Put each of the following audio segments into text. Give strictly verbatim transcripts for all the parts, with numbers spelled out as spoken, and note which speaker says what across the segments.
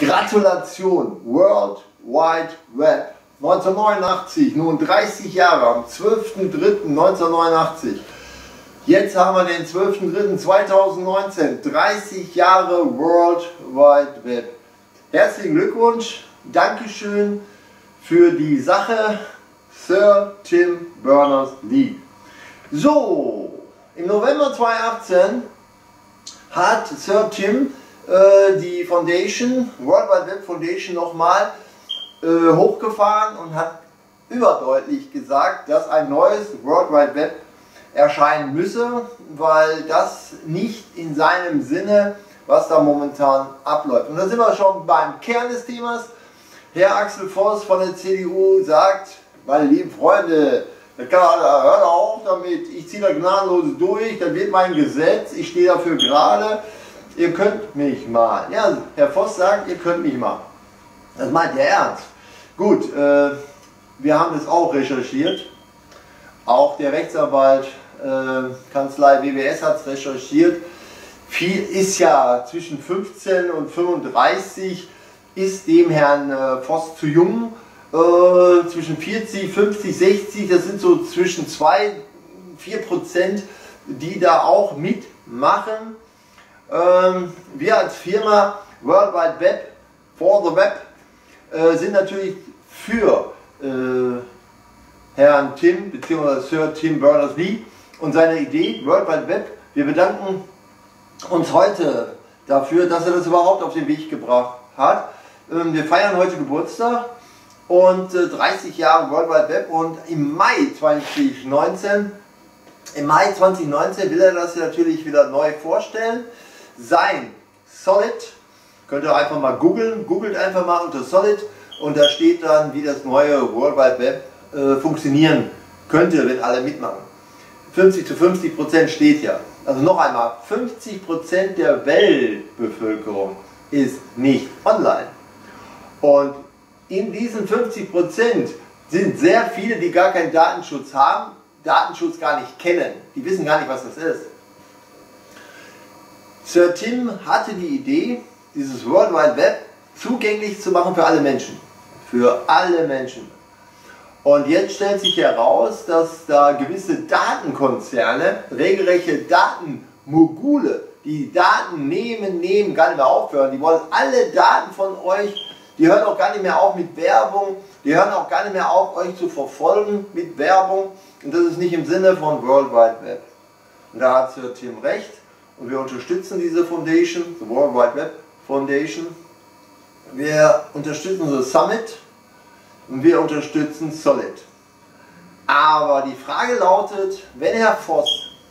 Speaker 1: Gratulation, World Wide Web. neunzehnhundertneunundachtzig, nun dreißig Jahre, am zwölften dritten neunzehnhundertneunundachtzig. Jetzt haben wir den zwölften dritten zweitausendneunzehn, dreißig Jahre World Wide Web. Herzlichen Glückwunsch, Dankeschön für die Sache, Sir Tim Berners-Lee. So, im November zweitausendachtzehn hat Sir Tim äh, die Foundation, World Wide Web Foundation nochmal äh, hochgefahren und hat überdeutlich gesagt, dass ein neues World Wide Web erscheinen müsse, weil das nicht in seinem Sinne, was da momentan abläuft. Und da sind wir schon beim Kern des Themas. Herr Axel Voss von der C D U sagt, meine lieben Freunde, das kann, hört auf damit, ich ziehe da gnadenlos durch, das wird mein Gesetz, ich stehe dafür gerade, ihr könnt mich mal. Ja, Herr Voss sagt, ihr könnt mich mal. Das meint er ernst. Gut, äh, wir haben das auch recherchiert, auch der Rechtsanwalt, äh, Kanzlei W W S hat es recherchiert. Viel ist ja zwischen fünfzehn und fünfunddreißig, ist dem Herrn äh, Voss zu jung. Äh, zwischen vierzig, fünfzig, sechzig, das sind so zwischen zwei und vier Prozent, die da auch mitmachen. Ähm, wir als Firma World Wide Web, for the Web, äh, sind natürlich für äh, Herrn Tim bzw. Sir Tim Berners-Lee und seine Idee World Wide Web. Wir bedanken uns heute dafür, dass er das überhaupt auf den Weg gebracht hat. Ähm, wir feiern heute Geburtstag und äh, dreißig Jahre World Wide Web, und im Mai zweitausendneunzehn, im Mai zweitausendneunzehn will er das natürlich wieder neu vorstellen. Sein Solid, könnt ihr einfach mal googeln, googelt einfach mal unter Solid und da steht dann, wie das neue World Wide Web äh, funktionieren könnte, wenn alle mitmachen. fünfzig zu fünfzig Prozent steht ja. Also noch einmal, fünfzig Prozent der Weltbevölkerung ist nicht online. Und in diesen fünfzig Prozent sind sehr viele, die gar keinen Datenschutz haben, Datenschutz gar nicht kennen. Die wissen gar nicht, was das ist. Sir Tim hatte die Idee, dieses World Wide Web zugänglich zu machen für alle Menschen. Für alle Menschen. Und jetzt stellt sich heraus, dass da gewisse Datenkonzerne, regelrechte Datenmogule, die Daten nehmen, nehmen, gar nicht mehr aufhören. Die wollen alle Daten von euch, die hören auch gar nicht mehr auf mit Werbung, die hören auch gar nicht mehr auf, euch zu verfolgen mit Werbung. Und das ist nicht im Sinne von World Wide Web. Und da hat Sir Tim recht. Und wir unterstützen diese Foundation, die World Wide Web Foundation. Wir unterstützen The Summit und wir unterstützen Solid. Aber die Frage lautet, wenn Herr Voss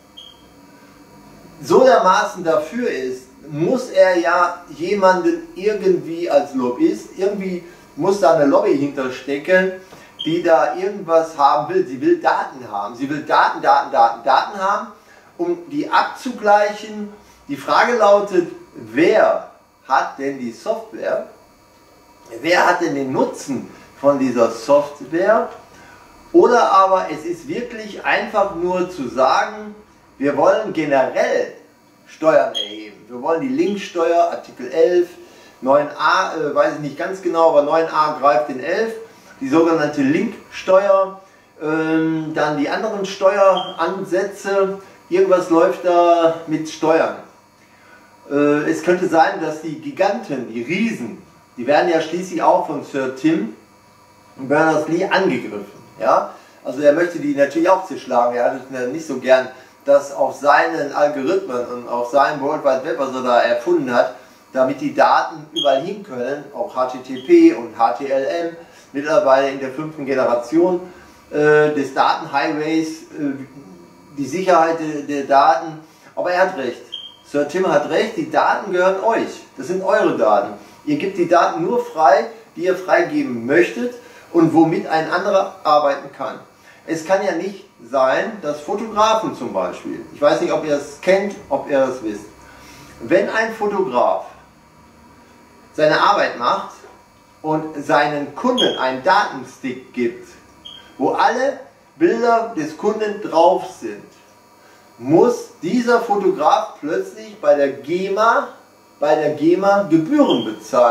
Speaker 1: so dermaßen dafür ist, muss er ja jemanden irgendwie als Lobbyist, irgendwie muss da eine Lobby hinterstecken, die da irgendwas haben will. Sie will Daten haben, sie will Daten, Daten, Daten, Daten haben, um die abzugleichen. Die Frage lautet, wer hat denn die Software? Wer hat denn den Nutzen von dieser Software? Oder aber es ist wirklich einfach nur zu sagen, wir wollen generell Steuern erheben. Wir wollen die Linksteuer, Artikel elf, neun a, äh, weiß ich nicht ganz genau, aber neun a greift in elf, die sogenannte Linksteuer, ähm, dann die anderen Steueransätze, irgendwas läuft da mit Steuern. Äh, es könnte sein, dass die Giganten, die Riesen, die werden ja schließlich auch von Sir Tim Berners-Lee angegriffen. Ja? Also er möchte die natürlich auch zerschlagen, er hat es nicht so gern, dass auf seinen Algorithmen und auf seinem World Wide Web, was er da erfunden hat, damit die Daten überall hin können, auch H T T P und H T L M, mittlerweile in der fünften Generation äh, des Datenhighways, äh, die Sicherheit der, der Daten. Aber er hat recht, Sir Tim hat recht, die Daten gehören euch, das sind eure Daten. Ihr gebt die Daten nur frei, die ihr freigeben möchtet und womit ein anderer arbeiten kann. Es kann ja nicht sein, dass Fotografen zum Beispiel, ich weiß nicht, ob ihr es kennt, ob ihr das wisst, wenn ein Fotograf seine Arbeit macht und seinen Kunden einen Datenstick gibt, wo alle Bilder des Kunden drauf sind, muss dieser Fotograf plötzlich bei der GEMA, bei der GEMA Gebühren bezahlen.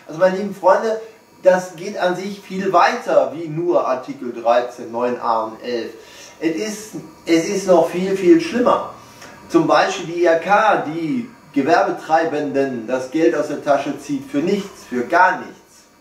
Speaker 1: Also meine lieben Freunde, das geht an sich viel weiter wie nur Artikel dreizehn, neun a und elf. Es ist, es ist noch viel, viel schlimmer. Zum Beispiel die I H K, die Gewerbetreibenden das Geld aus der Tasche zieht für nichts, für gar nichts.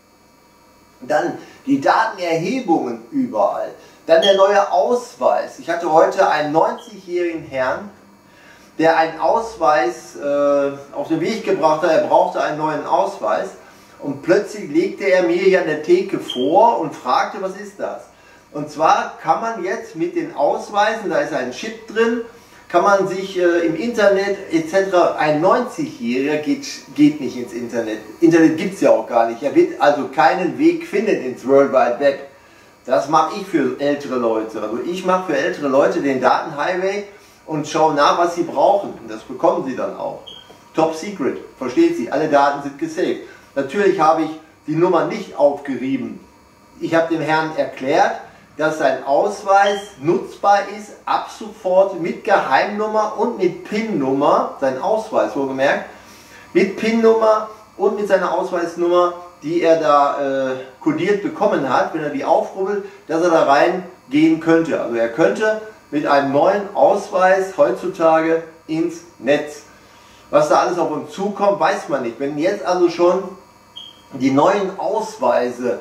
Speaker 1: Dann die Datenerhebungen überall. Dann der neue Ausweis. Ich hatte heute einen neunzigjährigen Herrn, der einen Ausweis äh, auf den Weg gebracht hat. Er brauchte einen neuen Ausweis. Und plötzlich legte er mir ja eine Theke vor und fragte, was ist das? Und zwar kann man jetzt mit den Ausweisen, da ist ein Chip drin, kann man sich äh, im Internet et cetera. Ein neunzigjähriger geht, geht nicht ins Internet. Internet gibt es ja auch gar nicht. Er wird also keinen Weg finden ins World Wide Web. Das mache ich für ältere Leute. Also ich mache für ältere Leute den Datenhighway und schaue nach, was sie brauchen. Und das bekommen sie dann auch. Top Secret, versteht sie, alle Daten sind gesaved. Natürlich habe ich die Nummer nicht aufgerieben. Ich habe dem Herrn erklärt, dass sein Ausweis nutzbar ist, ab sofort mit Geheimnummer und mit PIN-Nummer, sein Ausweis wohlgemerkt, mit PIN-Nummer und mit seiner Ausweisnummer, die er da äh, kodiert bekommen hat, wenn er die aufrubbelt, dass er da reingehen könnte. Also er könnte mit einem neuen Ausweis heutzutage ins Netz. Was da alles auf uns zukommt, weiß man nicht. Wenn jetzt also schon die neuen Ausweise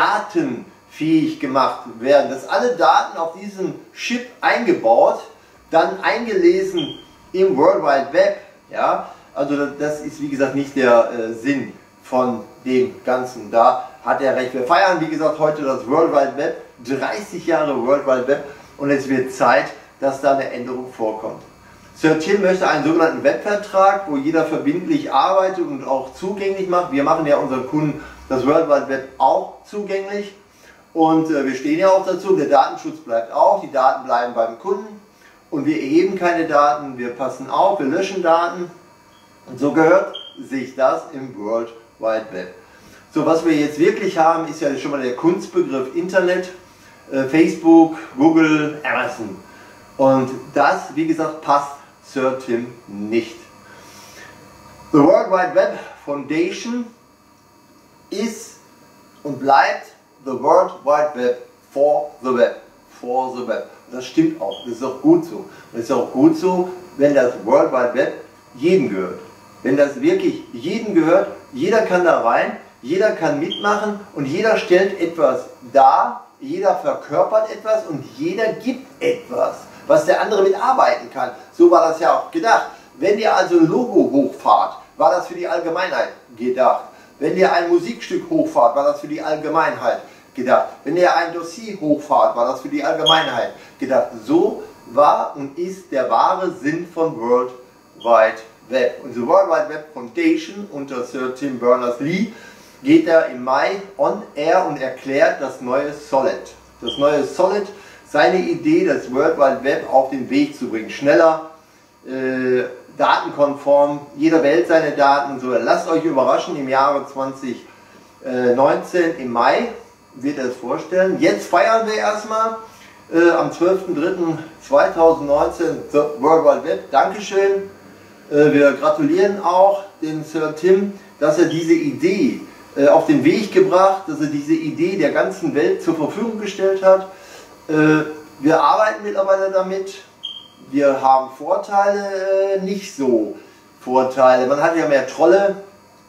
Speaker 1: datenfähig gemacht werden, dass alle Daten auf diesen Chip eingebaut, dann eingelesen im World Wide Web, ja, also das ist wie gesagt nicht der äh, Sinn von dem Ganzen. Da hat er recht. Wir feiern wie gesagt heute das World Wide Web, dreißig Jahre World Wide Web, und es wird Zeit, dass da eine Änderung vorkommt. Sir Tim möchte einen sogenannten Webvertrag, wo jeder verbindlich arbeitet und auch zugänglich macht. Wir machen ja unseren Kunden das World Wide Web auch zugänglich und äh, wir stehen ja auch dazu. Der Datenschutz bleibt auch, die Daten bleiben beim Kunden und wir erheben keine Daten, wir passen auf, wir löschen Daten und so gehört sich das im World Wide Web. So, was wir jetzt wirklich haben, ist ja schon mal der Kunstbegriff Internet, äh, Facebook, Google, Amazon, und das, wie gesagt, passt Sir Tim nicht. The World Wide Web Foundation ist und bleibt the World Wide Web for the Web. For the Web. Das stimmt auch, das ist auch gut so. Und es ist auch gut so, wenn das World Wide Web jedem gehört. Wenn das wirklich jedem gehört, jeder kann da rein, jeder kann mitmachen und jeder stellt etwas dar, jeder verkörpert etwas und jeder gibt etwas, was der andere mitarbeiten kann. So war das ja auch gedacht. Wenn ihr also ein Logo hochfahrt, war das für die Allgemeinheit gedacht. Wenn ihr ein Musikstück hochfahrt, war das für die Allgemeinheit gedacht. Wenn ihr ein Dossier hochfahrt, war das für die Allgemeinheit gedacht. So war und ist der wahre Sinn von World Wide Web. Und die World Wide Web Foundation unter Sir Tim Berners-Lee geht er im Mai on air und erklärt das neue Solid. Das neue Solid, seine Idee, das World Wide Web auf den Weg zu bringen. Schneller, äh, datenkonform, jeder wählt seine Daten und so. Lasst euch überraschen, im Jahre zweitausendneunzehn, im Mai, wird er es vorstellen. Jetzt feiern wir erstmal äh, am zwölften dritten zweitausendneunzehn The World Wide Web. Dankeschön. Äh, wir gratulieren auch dem Sir Tim, dass er diese Idee äh, auf den Weg gebracht, dass er diese Idee der ganzen Welt zur Verfügung gestellt hat. Äh, wir arbeiten mittlerweile damit. Wir haben Vorteile, äh, nicht so Vorteile. Man hat ja mehr Trolle,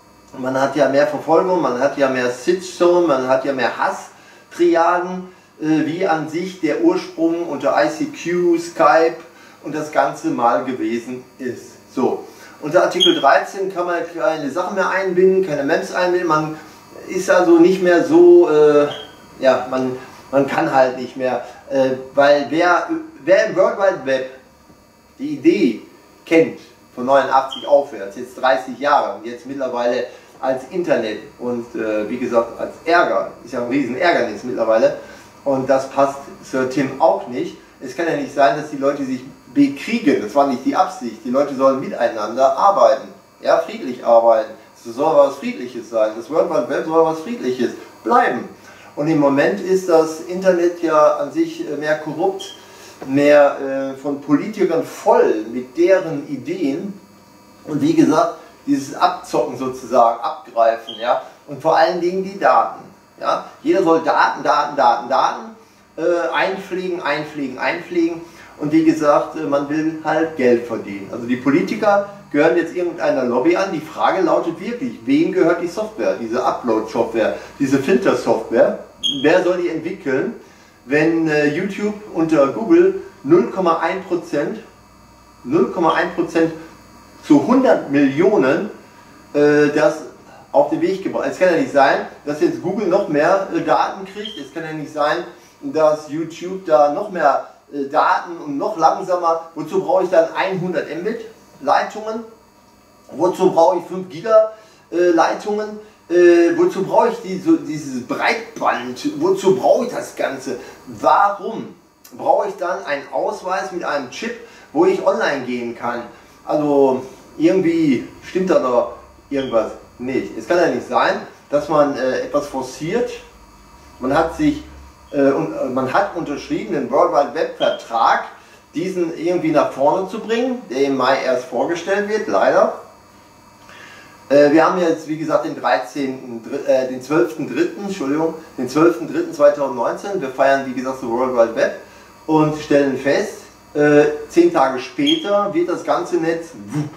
Speaker 1: man hat ja mehr Verfolgung, man hat ja mehr Shitstorm, man hat ja mehr Hass-Triaden, äh, wie an sich der Ursprung unter I C Q, Skype und das Ganze mal gewesen ist. So, unter Artikel dreizehn kann man keine Sachen mehr einbinden, keine Maps einbinden, man ist also nicht mehr so, äh, ja, man, man kann halt nicht mehr, äh, weil wer, wer im World Wide Web die Idee kennt, von neunundachtzig aufwärts, jetzt dreißig Jahre und jetzt mittlerweile als Internet und äh, wie gesagt als Ärger, ist ja ein riesen Ärgernis mittlerweile und das passt Sir Tim auch nicht. Es kann ja nicht sein, dass die Leute sich bekriegen, das war nicht die Absicht, die Leute sollen miteinander arbeiten, ja, friedlich arbeiten, es soll was Friedliches sein, das World Wide Web soll was Friedliches bleiben. Und im Moment ist das Internet ja an sich mehr korrupt, mehr äh, von Politikern voll mit deren Ideen. Und wie gesagt, dieses Abzocken sozusagen, abgreifen, ja, und vor allen Dingen die Daten, ja. Jeder soll Daten, Daten, Daten, Daten äh, einpflegen, einpflegen, einpflegen und wie gesagt, äh, man will halt Geld verdienen. Also die Politiker gehören jetzt irgendeiner Lobby an. Die Frage lautet wirklich, wem gehört die Software, diese Upload-Software, diese Filter-Software? Wer soll die entwickeln, wenn äh, YouTube unter Google null Komma eins Prozent null Komma eins Prozent zu hundert Millionen äh, das auf den Weg gebracht. Es kann ja nicht sein, dass jetzt Google noch mehr äh, Daten kriegt. Es kann ja nicht sein, dass YouTube da noch mehr äh, Daten und noch langsamer. Wozu brauche ich dann hundert Mbit Leitungen? Wozu brauche ich fünf Giga äh, Leitungen? Äh, wozu brauche ich die, so, dieses Breitband? Wozu brauche ich das Ganze? Warum brauche ich dann einen Ausweis mit einem Chip, wo ich online gehen kann? Also irgendwie stimmt da doch irgendwas nicht. Es kann ja nicht sein, dass man äh, etwas forciert, man hat sich äh, und, äh, man hat unterschrieben den World Wide Web Vertrag, diesen irgendwie nach vorne zu bringen, der im Mai erst vorgestellt wird, leider. Äh, wir haben jetzt, wie gesagt, den dreizehnten, äh, den zwölften dritten Entschuldigung, den zwölften dritten zweitausendneunzehn. Wir feiern, wie gesagt, das World Wide Web und stellen fest, äh, zehn Tage später wird das ganze Netz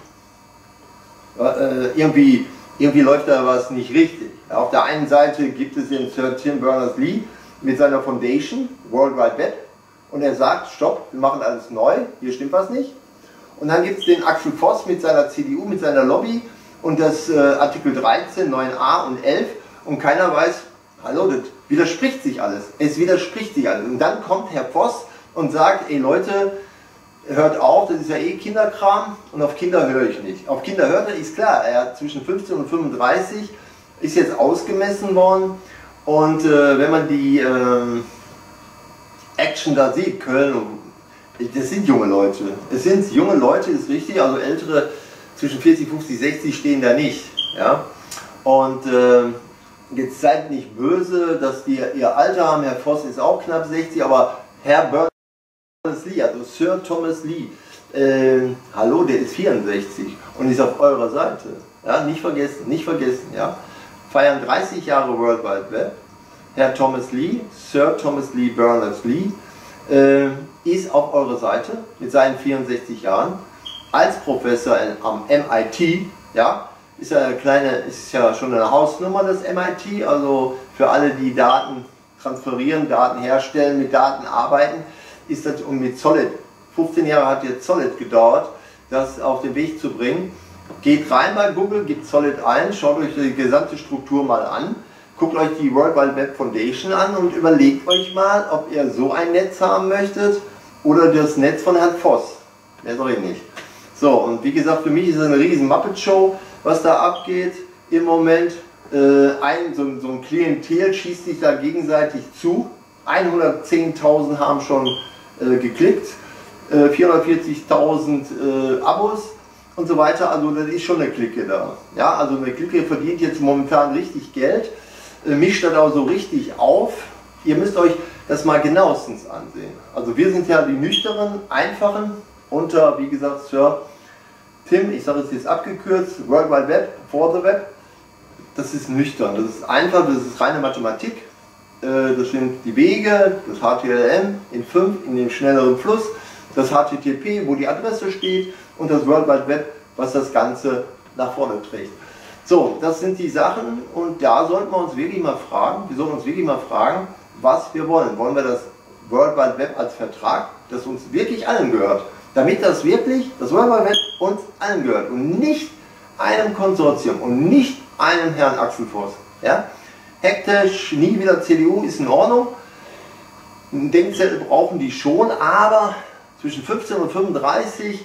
Speaker 1: äh, irgendwie, irgendwie läuft da was nicht richtig. Auf der einen Seite gibt es den Sir Tim Berners-Lee mit seiner Foundation, World Wide Web, und er sagt, stopp, wir machen alles neu, hier stimmt was nicht. Und dann gibt es den Axel Voss mit seiner C D U, mit seiner Lobby und das äh, Artikel dreizehn, neun a und elf und keiner weiß, hallo, das widerspricht sich alles. Es widerspricht sich alles. Und dann kommt Herr Voss und sagt, ey Leute, hört auf, das ist ja eh Kinderkram und auf Kinder höre ich nicht. Auf Kinder hört er, ist klar, er hat zwischen fünfzehn und fünfunddreißig, ist jetzt ausgemessen worden und äh, wenn man die äh, Action da sieht, Köln, das sind junge Leute. Es sind junge Leute, ist richtig, also ältere zwischen vierzig, fünfzig, sechzig stehen da nicht. Ja? Und äh, jetzt seid nicht böse, dass die ihr Alter haben, Herr Voss ist auch knapp sechzig, aber Herr Berners-Lee, also Sir Thomas Lee, äh, hallo, der ist vierundsechzig und ist auf eurer Seite. Ja? Nicht vergessen, nicht vergessen. Ja? Feiern dreißig Jahre World Wide Web. Herr Thomas Lee, Sir Thomas Lee Berners-Lee, äh, ist auf eurer Seite mit seinen vierundsechzig Jahren als Professor am M I T, ja, ist ja eine kleine, ist ja schon eine Hausnummer das M I T, also für alle, die Daten transferieren, Daten herstellen, mit Daten arbeiten, ist das und mit Solid, fünfzehn Jahre hat jetzt Solid gedauert, das auf den Weg zu bringen. Geht rein bei Google, gebt Solid ein, schaut euch die gesamte Struktur mal an. Guckt euch die World Wide Web Foundation an und überlegt euch mal, ob ihr so ein Netz haben möchtet oder das Netz von Herrn Voss. Mehr sag ich nicht. So, und wie gesagt, für mich ist es eine riesen Muppet-Show, was da abgeht im Moment. Äh, ein, so, so ein Klientel schießt sich da gegenseitig zu. hundertzehntausend haben schon äh, geklickt, äh, vierhundertvierzigtausend äh, Abos und so weiter. Also das ist schon eine Clique da. Ja, also eine Clique verdient jetzt momentan richtig Geld. Mischt das auch so richtig auf. Ihr müsst euch das mal genauestens ansehen. Also wir sind ja die nüchternen, einfachen, unter, wie gesagt, Sir Tim, ich sage es jetzt abgekürzt, World Wide Web, for the Web. Das ist nüchtern, das ist einfach, das ist reine Mathematik. Das sind die Wege, das H T M L in fünf, in dem schnelleren Fluss, das H T T P, wo die Adresse steht und das World Wide Web, was das Ganze nach vorne trägt. So, das sind die Sachen und da sollten wir uns wirklich mal fragen, wir sollten uns wirklich mal fragen, was wir wollen. Wollen wir das World Wide Web als Vertrag, das uns wirklich allen gehört, damit das wirklich, das World Wide Web uns allen gehört und nicht einem Konsortium und nicht einem Herrn Axel Voss. Ja? Hektisch, nie wieder C D U ist in Ordnung, einen Denkzettel brauchen die schon, aber zwischen fünfzehn und fünfunddreißig,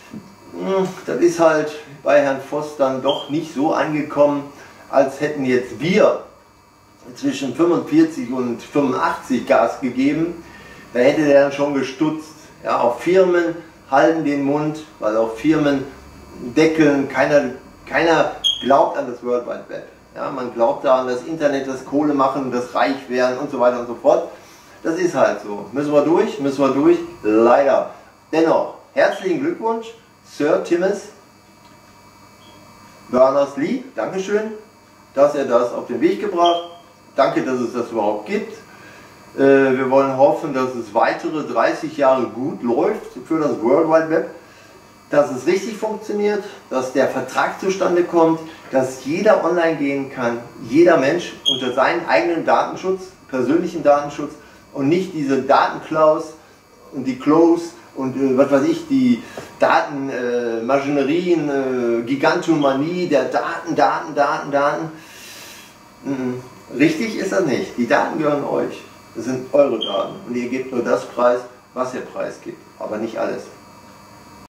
Speaker 1: das ist halt bei Herrn Voss dann doch nicht so angekommen, als hätten jetzt wir zwischen fünfundvierzig und fünfundachtzig Gas gegeben. Da hätte der dann schon gestutzt. Ja, auch Firmen halten den Mund, weil auch Firmen deckeln. Keiner, keiner glaubt an das World Wide Web. Ja, man glaubt daran, das Internet, das Kohle machen, das reich werden und so weiter und so fort. Das ist halt so. Müssen wir durch, müssen wir durch, leider. Dennoch, herzlichen Glückwunsch, Sir Thomas Berners-Lee, Dankeschön, dass er das auf den Weg gebracht. Danke, dass es das überhaupt gibt. Äh, wir wollen hoffen, dass es weitere dreißig Jahre gut läuft für das World Wide Web, dass es richtig funktioniert, dass der Vertrag zustande kommt, dass jeder online gehen kann, jeder Mensch unter seinen eigenen Datenschutz, persönlichen Datenschutz und nicht diese Datenklaus und die Close und äh, was weiß ich, die Datenmaschinerien, äh, äh, Gigantomanie der Daten, Daten, Daten, Daten. Mhm. Richtig ist das nicht. Die Daten gehören euch. Das sind eure Daten und ihr gebt nur das preis, was ihr preisgibt, aber nicht alles.